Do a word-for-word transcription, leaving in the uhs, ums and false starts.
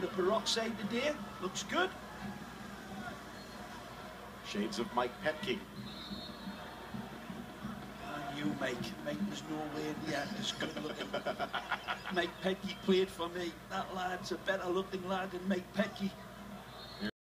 the peroxide today. Looks good. Shades of Mike Petke. I knew Mike. Mike was nowhere near as good looking. Mike Petke played for me. That lad's a better looking lad than Mike Petke.